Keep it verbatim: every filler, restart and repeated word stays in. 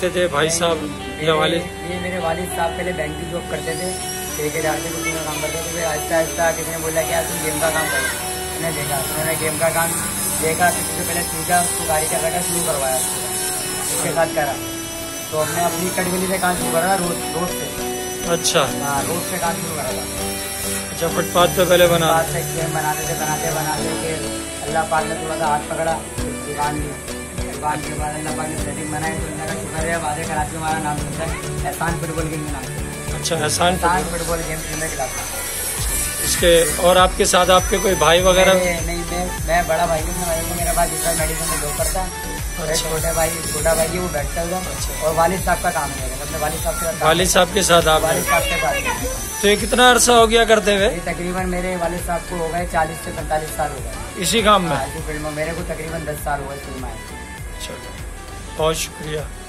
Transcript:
करते थे भाई साहब या वालिद? ये मेरे वालिद साहब पहले बैंक की जॉब करते थे, ठेकेदार से कुछ का काम करते थे। फिर आहिस्ता आहिस्ता किसी ने बोला कि यार तुम गेम का काम करो, मैंने देखा, उन्होंने गेम का काम देखा, किसी से पहले सीखा, उसको गाड़ी का रखा, शुरू करवाया, उसके साथ करा। तो हमने अपनी कटगली से काम शुरू करा, रोड रोड से। अच्छा, हाँ, रोड से काम शुरू करा था। अच्छा, फुटपाथ पे पहले बना से गेम बनाते थे, बनाते बनाते फिर अल्लाह पाक ने थोड़ा सा हाथ पकड़ा, दुकान ली। दुकान के बाद अल्लाह पाक ने सेटिंग बनाई, तो उनका शुक्र है वादे कराची हमारा नाम सुनता है, एहसान फुटबॉल गेम के नाम। अच्छा, एहसान फुटबॉल गेम खेलने के लाता। इसके और आपके साथ आपके कोई भाई वगैरह? नहीं, मैं मैं बड़ा भाई हूँ, भाई को मेरे पास दूसरा मेडिसिन में जॉब करता है। अच्छा। छोटे भाई छोटा भाई है वो बैठता है। अच्छा। और वालिद साहब का काम है, मतलब वालिद साहब के साथ। वालिद साहब के साथ आप? वालिद साहब के साथ। तो ये कितना अरसा हो गया करते हुए? तकरीबन मेरे वालिद साहब को हो गए चालीस से पैंतालीस साल हो गए इसी काम में? इसी फील्ड में। मेरे को तकरीबन दस साल हो गए फील्ड में। चलो, बहुत शुक्रिया।